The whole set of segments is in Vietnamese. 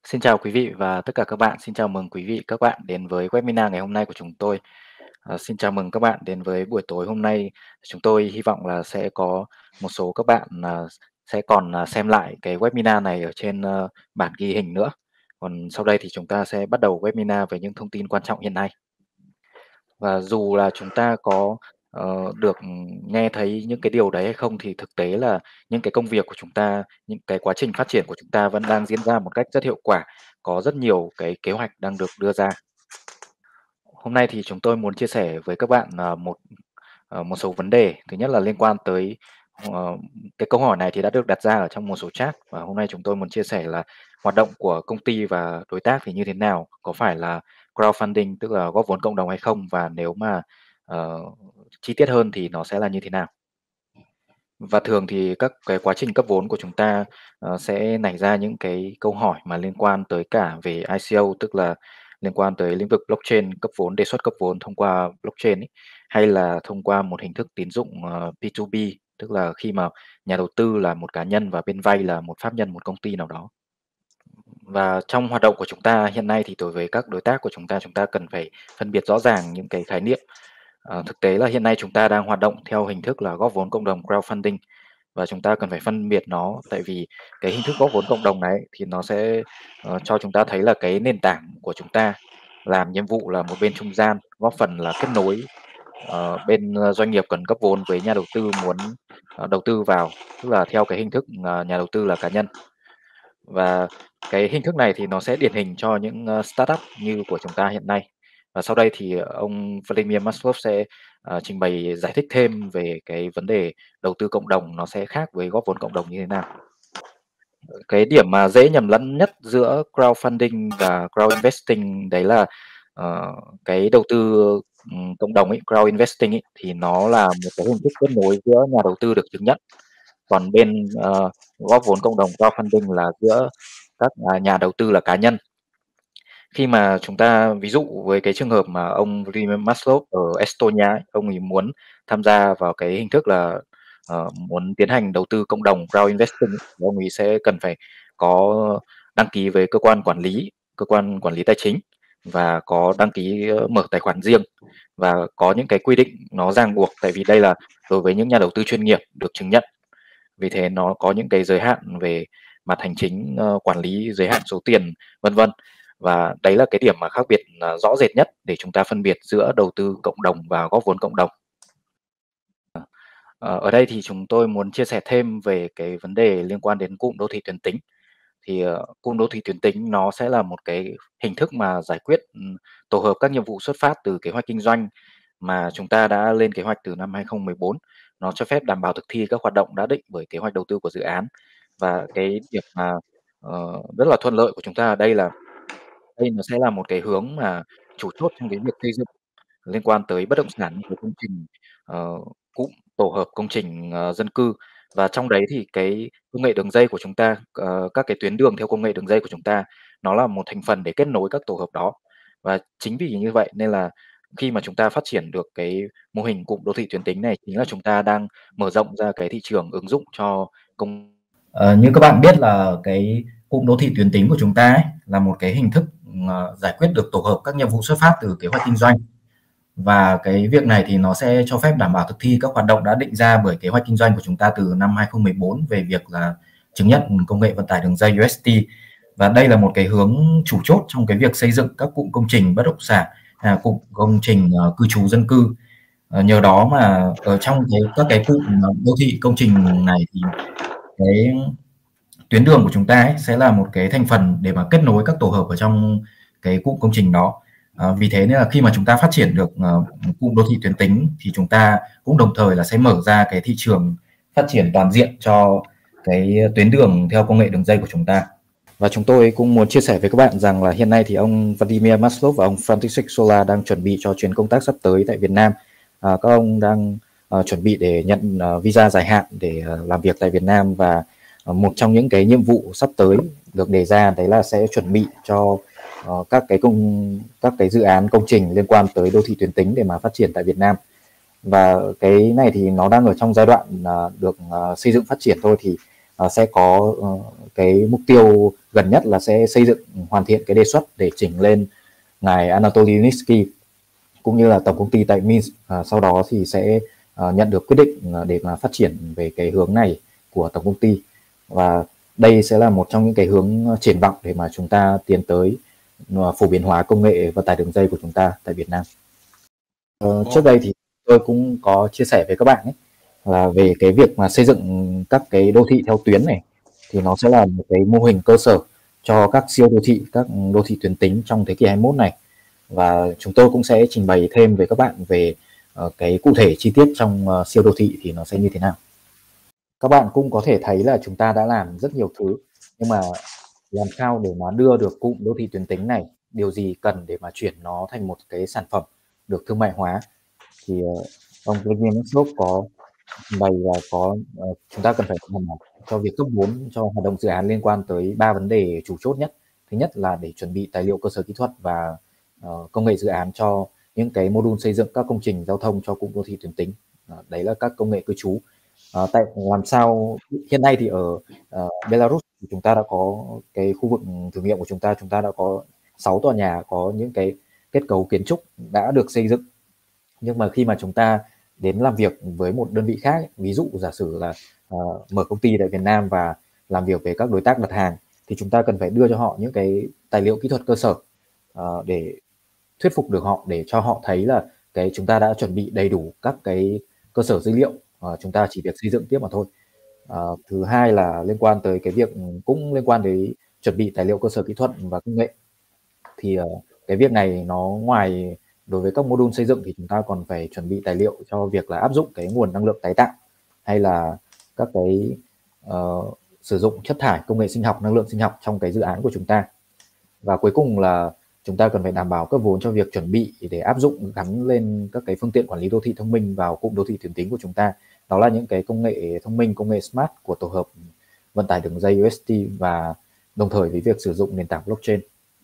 Xin chào quý vị và tất cả các bạn. Xin chào mừng quý vị các bạn đến với webinar ngày hôm nay của chúng tôi. Xin chào mừng các bạn đến với buổi tối hôm nay. Chúng tôi hy vọng là sẽ có một số các bạn sẽ còn xem lại cái webinar này ở trên bản ghi hình nữa. Còn sau đây thì chúng ta sẽ bắt đầu webinar với những thông tin quan trọng hiện nay. Và dù là chúng ta có được nghe thấy những cái điều đấy hay không thì thực tế là những cái công việc của chúng ta, những cái quá trình phát triển của chúng ta vẫn đang diễn ra một cách rất hiệu quả, có rất nhiều cái kế hoạch đang được đưa ra. Hôm nay thì chúng tôi muốn chia sẻ với các bạn một số vấn đề. Thứ nhất là liên quan tới cái câu hỏi này thì đã được đặt ra ở trong một số chat, và hôm nay chúng tôi muốn chia sẻ là hoạt động của công ty và đối tác thì như thế nào, có phải là crowdfunding tức là góp vốn cộng đồng hay không, và nếu mà ờ, chi tiết hơn thì nó sẽ là như thế nào. Và thường thì các cái quá trình cấp vốn của chúng ta sẽ nảy ra những cái câu hỏi mà liên quan tới cả về ICO, tức là liên quan tới lĩnh vực blockchain, cấp vốn, đề xuất cấp vốn thông qua blockchain ấy, hay là thông qua một hình thức tín dụng P2P, tức là khi mà nhà đầu tư là một cá nhân và bên vay là một pháp nhân, một công ty nào đó. Và trong hoạt động của chúng ta hiện nay thì đối với các đối tác của chúng ta cần phải phân biệt rõ ràng những cái khái niệm. Thực tế là hiện nay chúng ta đang hoạt động theo hình thức là góp vốn cộng đồng crowdfunding, và chúng ta cần phải phân biệt nó, tại vì cái hình thức góp vốn cộng đồng này thì nó sẽ cho chúng ta thấy là cái nền tảng của chúng ta làm nhiệm vụ là một bên trung gian, góp phần là kết nối bên doanh nghiệp cần cấp vốn với nhà đầu tư muốn đầu tư vào, tức là theo cái hình thức nhà đầu tư là cá nhân. Và cái hình thức này thì nó sẽ điển hình cho những startup như của chúng ta hiện nay. Và sau đây thì ông Vladimir Maslov sẽ trình bày giải thích thêm về cái vấn đề đầu tư cộng đồng nó sẽ khác với góp vốn cộng đồng như thế nào. Cái điểm mà dễ nhầm lẫn nhất giữa crowdfunding và crowd investing đấy là cái đầu tư cộng đồng ấy, crowd investing ấy, thì nó là một cái hình thức kết nối giữa nhà đầu tư được chứng nhận. Còn bên góp vốn cộng đồng crowdfunding là giữa các nhà đầu tư là cá nhân. Khi mà chúng ta ví dụ với cái trường hợp mà ông Vladimir Maslov ở Estonia ấy, ông ấy muốn tham gia vào cái hình thức là muốn tiến hành đầu tư cộng đồng crowd investing ấy, thì ông ấy sẽ cần phải có đăng ký với cơ quan quản lý tài chính, và có đăng ký mở tài khoản riêng, và có những cái quy định nó ràng buộc, tại vì đây là đối với những nhà đầu tư chuyên nghiệp được chứng nhận. Vì thế nó có những cái giới hạn về mặt hành chính, quản lý, giới hạn số tiền, vân vân. Và đấy là cái điểm mà khác biệt rõ rệt nhất để chúng ta phân biệt giữa đầu tư cộng đồng và góp vốn cộng đồng. Ở đây thì chúng tôi muốn chia sẻ thêm về cái vấn đề liên quan đến cụm đô thị tuyến tính. Thì cụm đô thị tuyến tính nó sẽ là một cái hình thức mà giải quyết tổ hợp các nhiệm vụ xuất phát từ kế hoạch kinh doanh mà chúng ta đã lên kế hoạch từ năm 2014. Nó cho phép đảm bảo thực thi các hoạt động đã định bởi kế hoạch đầu tư của dự án. Và cái điểm mà rất là thuận lợi của chúng ta ở đây là đây nó sẽ là một cái hướng mà chủ chốt trong cái việc xây dựng liên quan tới bất động sản, cái công trình ờ, cụm tổ hợp công trình dân cư. Và trong đấy thì cái công nghệ đường dây của chúng ta, các cái tuyến đường theo công nghệ đường dây của chúng ta, nó là một thành phần để kết nối các tổ hợp đó. Và chính vì như vậy nên là khi mà chúng ta phát triển được cái mô hình cụm đô thị tuyến tính này, chính là chúng ta đang mở rộng ra cái thị trường ứng dụng cho Như các bạn biết là cái cụm đô thị tuyến tính của chúng ta ấy, là một cái hình thức giải quyết được tổ hợp các nhiệm vụ xuất phát từ kế hoạch kinh doanh. Và cái việc này thì nó sẽ cho phép đảm bảo thực thi các hoạt động đã định ra bởi kế hoạch kinh doanh của chúng ta từ năm 2014 về việc là chứng nhận công nghệ vận tải đường dây UST. Và đây là một cái hướng chủ chốt trong cái việc xây dựng các cụm công trình bất động sản, cụm công trình cư trú dân cư. Nhờ đó mà ở trong các cái cụm đô thị công trình này thì cái tuyến đường của chúng ta ấy sẽ là một cái thành phần để mà kết nối các tổ hợp ở trong cái cụm công trình đó. Vì thế nên là khi mà chúng ta phát triển được cụm đô thị tuyến tính thì chúng ta cũng đồng thời là sẽ mở ra cái thị trường phát triển toàn diện cho cái tuyến đường theo công nghệ đường dây của chúng ta. Và chúng tôi cũng muốn chia sẻ với các bạn rằng là hiện nay thì ông Vladimir Maslov và ông František Sola đang chuẩn bị cho chuyến công tác sắp tới tại Việt Nam. Các ông đang chuẩn bị để nhận visa dài hạn để làm việc tại Việt Nam, và một trong những cái nhiệm vụ sắp tới được đề ra đấy là sẽ chuẩn bị cho các cái dự án công trình liên quan tới đô thị tuyến tính để mà phát triển tại Việt Nam. Và cái này thì nó đang ở trong giai đoạn được xây dựng phát triển thôi, thì sẽ có cái mục tiêu gần nhất là sẽ xây dựng hoàn thiện cái đề xuất để chỉnh lên ngài Anatoly Yunitsky cũng như là tổng công ty tại Minsk. Sau đó thì sẽ nhận được quyết định để mà phát triển về cái hướng này của tổng công ty, và đây sẽ là một trong những cái hướng triển vọng để mà chúng ta tiến tới phổ biến hóa công nghệ vận tải đường dây của chúng ta tại Việt Nam. Trước đây thì tôi cũng có chia sẻ với các bạn ấy là về cái việc mà xây dựng các cái đô thị theo tuyến này, thì nó sẽ là một cái mô hình cơ sở cho các siêu đô thị, các đô thị tuyến tính trong thế kỷ 21 này. Và chúng tôi cũng sẽ trình bày thêm với các bạn về cái cụ thể chi tiết trong siêu đô thị thì nó sẽ như thế nào. Các bạn cũng có thể thấy là chúng ta đã làm rất nhiều thứ, nhưng mà làm sao để mà đưa được cụm đô thị tuyến tính này, điều gì cần để mà chuyển nó thành một cái sản phẩm được thương mại hóa, thì ông Vladimir Meksov có trình bày là có chúng ta cần phải đảm bảo cho việc cấp vốn cho hoạt động dự án liên quan tới 3 vấn đề chủ chốt nhất. Thứ nhất là để chuẩn bị tài liệu cơ sở kỹ thuật và công nghệ dự án cho những cái module xây dựng các công trình giao thông cho cụm đô thị tuyến tính. Đấy là các công nghệ cư trú. Tại làm sao hiện nay thì ở Belarus thì chúng ta đã có cái khu vực thử nghiệm của chúng ta đã có 6 tòa nhà có những cái kết cấu kiến trúc đã được xây dựng. Nhưng mà khi mà chúng ta đến làm việc với một đơn vị khác, ví dụ giả sử là mở công ty tại Việt Nam và làm việc với các đối tác đặt hàng, thì chúng ta cần phải đưa cho họ những cái tài liệu kỹ thuật cơ sở để thuyết phục được họ, để cho họ thấy là cái chúng ta đã chuẩn bị đầy đủ các cái cơ sở dữ liệu, chúng ta chỉ việc xây dựng tiếp mà thôi. Thứ hai là liên quan tới cái việc cũng liên quan đến chuẩn bị tài liệu cơ sở kỹ thuật và công nghệ, thì cái việc này nó ngoài đối với các module xây dựng thì chúng ta còn phải chuẩn bị tài liệu cho việc là áp dụng cái nguồn năng lượng tái tạo, hay là các cái sử dụng chất thải công nghệ sinh học, năng lượng sinh học trong cái dự án của chúng ta. Và cuối cùng là chúng ta cần phải đảm bảo cấp vốn cho việc chuẩn bị để áp dụng gắn lên các cái phương tiện quản lý đô thị thông minh vào cụm đô thị tuyến tính của chúng ta. Đó là những cái công nghệ thông minh, công nghệ smart của tổ hợp vận tải đường dây UST và đồng thời với việc sử dụng nền tảng blockchain.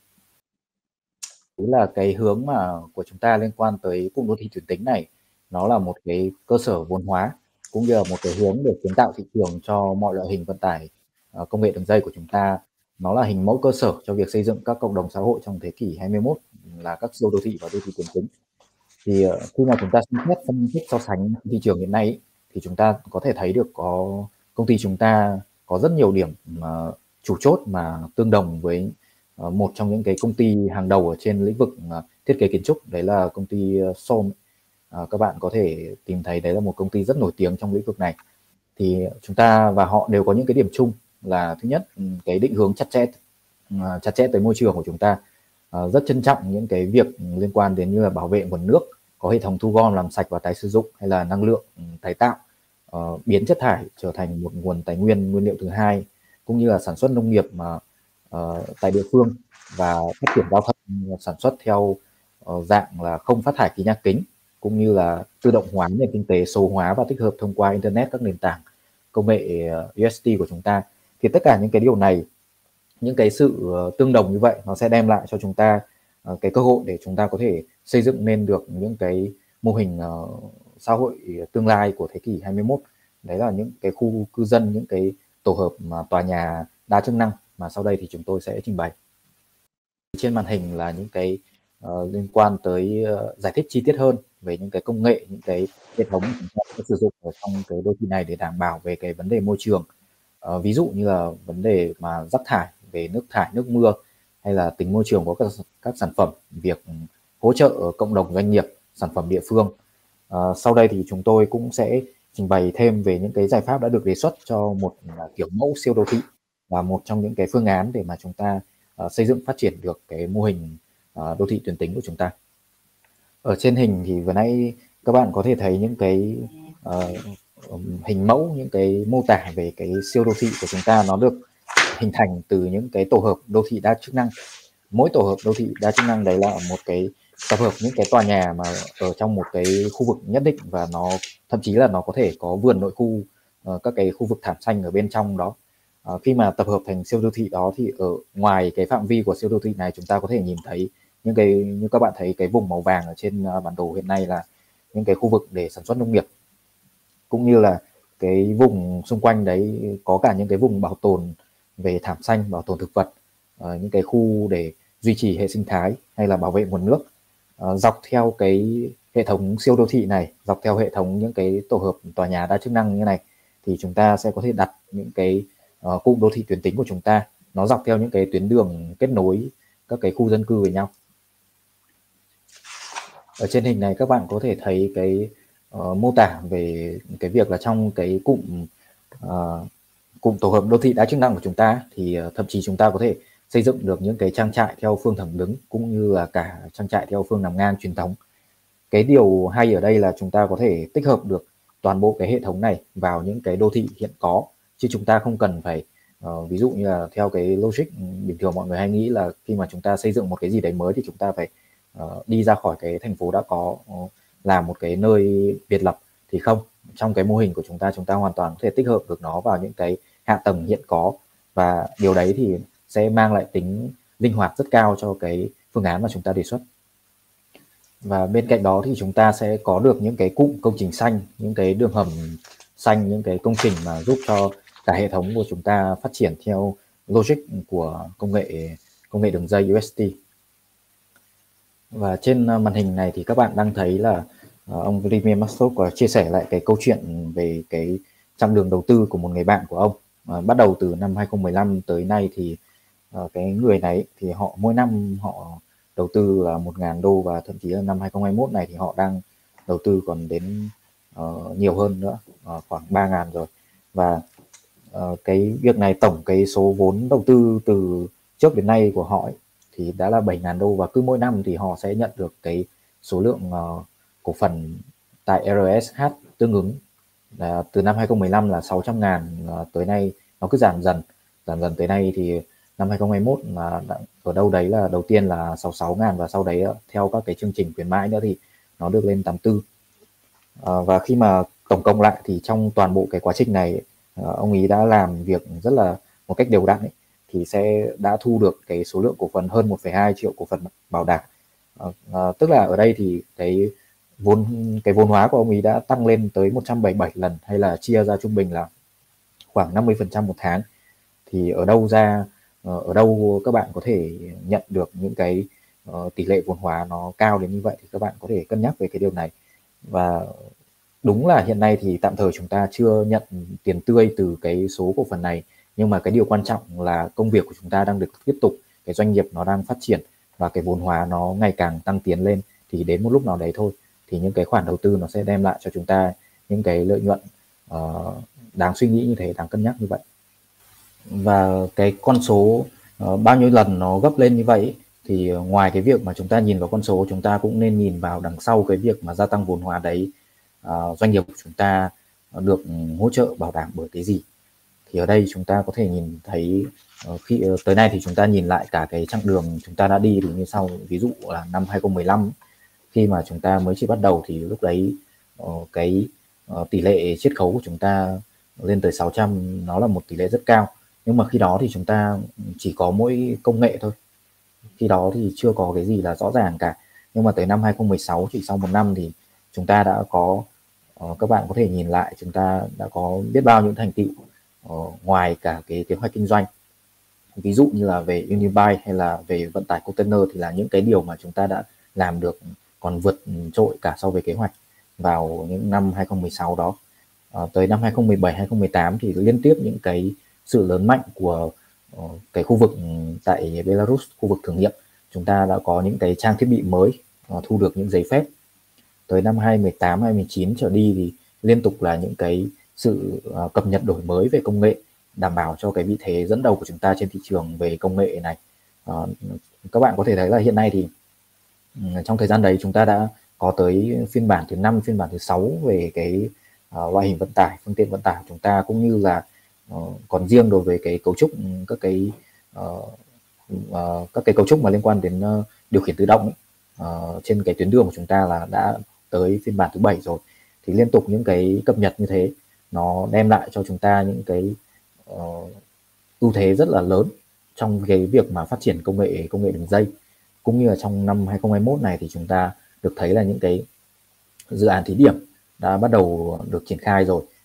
Đấy là cái hướng mà của chúng ta liên quan tới cụm đô thị tuyến tính này, nó là một cái cơ sở vốn hóa cũng như là một cái hướng để kiến tạo thị trường cho mọi loại hình vận tải công nghệ đường dây của chúng ta. Nó là hình mẫu cơ sở cho việc xây dựng các cộng đồng xã hội trong thế kỷ 21 là các siêu đô thị và đô thị tuyến tính. Thì khi mà chúng ta xem xét phân tích so sánh thị trường hiện nay thì chúng ta có thể thấy được có công ty chúng ta có rất nhiều điểm chủ chốt mà tương đồng với một trong những cái công ty hàng đầu ở trên lĩnh vực thiết kế kiến trúc, đấy là công ty Som. Các bạn có thể tìm thấy đấy là một công ty rất nổi tiếng trong lĩnh vực này. Thì chúng ta và họ đều có những cái điểm chung là thứ nhất, cái định hướng chặt chẽ tới môi trường của chúng ta, rất trân trọng những cái việc liên quan đến như là bảo vệ nguồn nước, có hệ thống thu gom làm sạch và tái sử dụng, hay là năng lượng tái tạo, biến chất thải trở thành một nguồn tài nguyên liệu thứ hai, cũng như là sản xuất nông nghiệp mà tại địa phương và phát triển giao thông sản xuất theo dạng là không phát thải khí nhà kính, cũng như là tự động hóa nền kinh tế, số hóa và tích hợp thông qua internet các nền tảng công nghệ UST của chúng ta. Thì tất cả những cái điều này, những cái sự tương đồng như vậy, nó sẽ đem lại cho chúng ta cái cơ hội để chúng ta có thể xây dựng nên được những cái mô hình xã hội tương lai của thế kỷ 21. Đấy là những cái khu cư dân, những cái tổ hợp mà tòa nhà đa chức năng mà sau đây thì chúng tôi sẽ trình bày. Trên màn hình là những cái liên quan tới giải thích chi tiết hơn về những cái công nghệ, những cái hệ thống chúng ta sẽ sử dụng ở trong cái đô thị này để đảm bảo về cái vấn đề môi trường. Ví dụ như là vấn đề mà rác thải, về nước thải, nước mưa, hay là tính môi trường của các sản phẩm, việc hỗ trợ cộng đồng doanh nghiệp, sản phẩm địa phương. Sau đây thì chúng tôi cũng sẽ trình bày thêm về những cái giải pháp đã được đề xuất cho một kiểu mẫu siêu đô thị, và một trong những cái phương án để mà chúng ta xây dựng phát triển được cái mô hình đô thị tuyến tính của chúng ta. Ở trên hình thì vừa nãy các bạn có thể thấy những cái hình mẫu, những cái mô tả về cái siêu đô thị của chúng ta, nó được hình thành từ những cái tổ hợp đô thị đa chức năng. Mỗi tổ hợp đô thị đa chức năng đấy là một cái tập hợp những cái tòa nhà mà ở trong một cái khu vực nhất định, và nó thậm chí là nó có thể có vườn nội khu, các cái khu vực thảm xanh ở bên trong đó. Khi mà tập hợp thành siêu đô thị đó thì ở ngoài cái phạm vi của siêu đô thị này, chúng ta có thể nhìn thấy những cái, như các bạn thấy cái vùng màu vàng ở trên bản đồ hiện nay là những cái khu vực để sản xuất nông nghiệp, cũng như là cái vùng xung quanh đấy có cả những cái vùng bảo tồn về thảm xanh, bảo tồn thực vật, những cái khu để duy trì hệ sinh thái hay là bảo vệ nguồn nước. Dọc theo cái hệ thống siêu đô thị này, dọc theo hệ thống những cái tổ hợp tòa nhà đa chức năng như này, thì chúng ta sẽ có thể đặt những cái cụm đô thị tuyến tính của chúng ta, nó dọc theo những cái tuyến đường kết nối các cái khu dân cư với nhau. Ở trên hình này các bạn có thể thấy cái mô tả về cái việc là trong cái cụm tổ hợp đô thị đa chức năng của chúng ta thì thậm chí chúng ta có thể xây dựng được những cái trang trại theo phương thẳng đứng cũng như là cả trang trại theo phương nằm ngang truyền thống. Cái điều hay ở đây là chúng ta có thể tích hợp được toàn bộ cái hệ thống này vào những cái đô thị hiện có, chứ chúng ta không cần phải ví dụ như là theo cái logic bình thường mọi người hay nghĩ là khi mà chúng ta xây dựng một cái gì đấy mới thì chúng ta phải đi ra khỏi cái thành phố đã có, làm một cái nơi biệt lập. Thì không, trong cái mô hình của chúng ta hoàn toàn có thể tích hợp được nó vào những cái hạ tầng hiện có, và điều đấy thì sẽ mang lại tính linh hoạt rất cao cho cái phương án mà chúng ta đề xuất. Và bên cạnh đó thì chúng ta sẽ có được những cái cụm công trình xanh, những cái đường hầm xanh, những cái công trình mà giúp cho cả hệ thống của chúng ta phát triển theo logic của công nghệ đường dây UST. Và trên màn hình này thì các bạn đang thấy là ông Vladimir Maslov có chia sẻ lại cái câu chuyện về cái chặng đường đầu tư của một người bạn của ông. Bắt đầu từ năm 2015 tới nay thì cái người này thì họ mỗi năm họ đầu tư là 1.000 đô, và thậm chí là năm 2021 này thì họ đang đầu tư còn đến nhiều hơn nữa, khoảng 3.000 rồi. Và cái việc này, tổng cái số vốn đầu tư từ trước đến nay của họ ấy, thì đã là 7.000 đô, và cứ mỗi năm thì họ sẽ nhận được cái số lượng cổ phần tại RSH tương ứng. Từ năm 2015 là 600.000, tới nay nó cứ giảm dần tới nay thì năm 2021 là ở đâu đấy là đầu tiên là 66.000, và sau đấy theo các cái chương trình khuyến mãi nữa thì nó được lên 84. Và khi mà tổng cộng lại thì trong toàn bộ cái quá trình này ông ấy đã làm việc rất là một cách đều đặn ấy, thì sẽ đã thu được cái số lượng cổ phần hơn 1,2 triệu cổ phần bảo đảm. Tức là ở đây thì cái vốn hóa của ông ấy đã tăng lên tới 177 lần, hay là chia ra trung bình là khoảng 50% một tháng. Thì ở đâu các bạn có thể nhận được những cái tỷ lệ vốn hóa nó cao đến như vậy, thì các bạn có thể cân nhắc về cái điều này. Và đúng là hiện nay thì tạm thời chúng ta chưa nhận tiền tươi từ cái số cổ phần này, nhưng mà cái điều quan trọng là công việc của chúng ta đang được tiếp tục, cái doanh nghiệp nó đang phát triển và cái vốn hóa nó ngày càng tăng tiến lên, thì đến một lúc nào đấy thôi thì những cái khoản đầu tư nó sẽ đem lại cho chúng ta những cái lợi nhuận đáng suy nghĩ như thế, đáng cân nhắc như vậy. Và cái con số bao nhiêu lần nó gấp lên như vậy thì ngoài cái việc mà chúng ta nhìn vào con số, chúng ta cũng nên nhìn vào đằng sau cái việc mà gia tăng vốn hóa đấy, doanh nghiệp của chúng ta được hỗ trợ bảo đảm bởi cái gì. Thì ở đây chúng ta có thể nhìn thấy khi tới nay thì chúng ta nhìn lại cả cái chặng đường chúng ta đã đi thì như sau. Ví dụ là năm 2015 khi mà chúng ta mới chỉ bắt đầu thì lúc đấy cái tỷ lệ chiết khấu của chúng ta lên tới 600, nó là một tỷ lệ rất cao. Nhưng mà khi đó thì chúng ta chỉ có mỗi công nghệ thôi, khi đó thì chưa có cái gì là rõ ràng cả. Nhưng mà tới năm 2016, chỉ sau một năm thì chúng ta đã có, các bạn có thể nhìn lại, chúng ta đã có biết bao những thành tựu ngoài cả cái kế hoạch kinh doanh. Ví dụ như là về Unibuy hay là về vận tải container thì là những cái điều mà chúng ta đã làm được còn vượt trội cả so với kế hoạch vào những năm 2016 đó. Tới năm 2017, 2018 thì liên tiếp những cái sự lớn mạnh của cái khu vực tại Belarus, khu vực thử nghiệm, chúng ta đã có những cái trang thiết bị mới, thu được những giấy phép. Tới năm 2018, 2019 trở đi thì liên tục là những cái sự cập nhật đổi mới về công nghệ, đảm bảo cho cái vị thế dẫn đầu của chúng ta trên thị trường về công nghệ này. Các bạn có thể thấy là hiện nay thì trong thời gian đấy chúng ta đã có tới phiên bản thứ 5, phiên bản thứ 6 về cái loại hình vận tải, phương tiện vận tải của chúng ta, cũng như là còn riêng đối với cái cấu trúc, các cái cấu trúc mà liên quan đến điều khiển tự động ấy, trên cái tuyến đường của chúng ta là đã tới phiên bản thứ 7 rồi. Thì liên tục những cái cập nhật như thế nó đem lại cho chúng ta những cái ưu thế rất là lớn trong cái việc mà phát triển công nghệ đường dây. Cũng như là trong năm 2021 này thì chúng ta được thấy là những cái dự án thí điểm đã bắt đầu được triển khai rồi,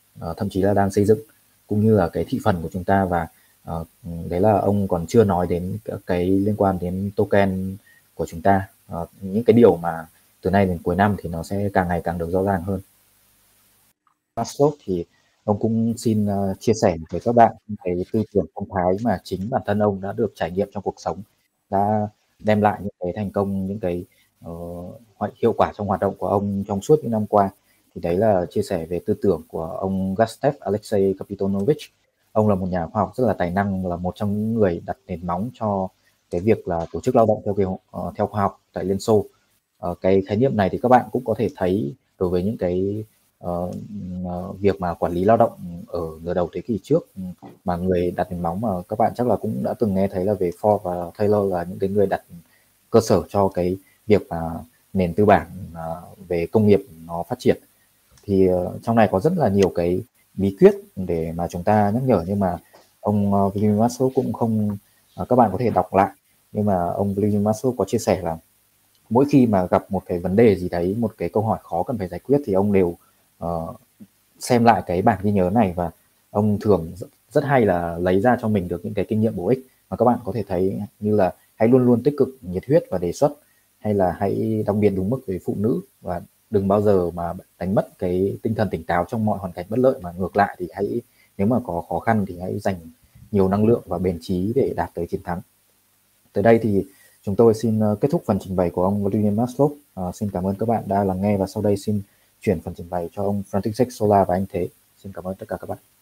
thậm chí là đang xây dựng, cũng như là cái thị phần của chúng ta. Và đấy là ông còn chưa nói đến cái liên quan đến token của chúng ta, những cái điều mà từ nay đến cuối năm thì nó sẽ càng ngày càng được rõ ràng hơn. Maslow thì ông cũng xin chia sẻ với các bạn cái tư tưởng phong thái mà chính bản thân ông đã được trải nghiệm trong cuộc sống, đã đem lại những cái thành công, những cái hiệu quả trong hoạt động của ông trong suốt những năm qua. Thì đấy là chia sẻ về tư tưởng của ông Gustav Alexei Kapitonovich. Ông là một nhà khoa học rất là tài năng, là một trong những người đặt nền móng cho cái việc là tổ chức lao động theo khoa học tại Liên Xô. Cái khái niệm này thì các bạn cũng có thể thấy đối với những cái việc mà quản lý lao động ở nửa đầu thế kỷ trước, mà người đặt nền móng mà các bạn chắc là cũng đã từng nghe thấy là về Ford và Taylor, là những cái người đặt cơ sở cho cái việc mà nền tư bản về công nghiệp nó phát triển. Thì trong này có rất là nhiều cái bí quyết để mà chúng ta nhắc nhở, nhưng mà ông Vladimir Maslow cũng không, các bạn có thể đọc lại, nhưng mà ông Vladimir Maslow có chia sẻ là mỗi khi mà gặp một cái vấn đề gì đấy, một cái câu hỏi khó cần phải giải quyết, thì ông đều xem lại cái bản ghi nhớ này, và ông thường rất hay là lấy ra cho mình được những cái kinh nghiệm bổ ích mà các bạn có thể thấy, như là hãy luôn luôn tích cực, nhiệt huyết và đề xuất, hay là hãy đặc biệt đúng mức với phụ nữ, và đừng bao giờ mà đánh mất cái tinh thần tỉnh táo trong mọi hoàn cảnh bất lợi, mà ngược lại thì hãy, nếu mà có khó khăn thì hãy dành nhiều năng lượng và bền chí để đạt tới chiến thắng. Tới đây thì chúng tôi xin kết thúc phần trình bày của ông Vladimir Maslow. Xin cảm ơn các bạn đã lắng nghe, và sau đây xin chuyển phần trình bày cho ông František Sola và anh Thế. Xin cảm ơn tất cả các bạn.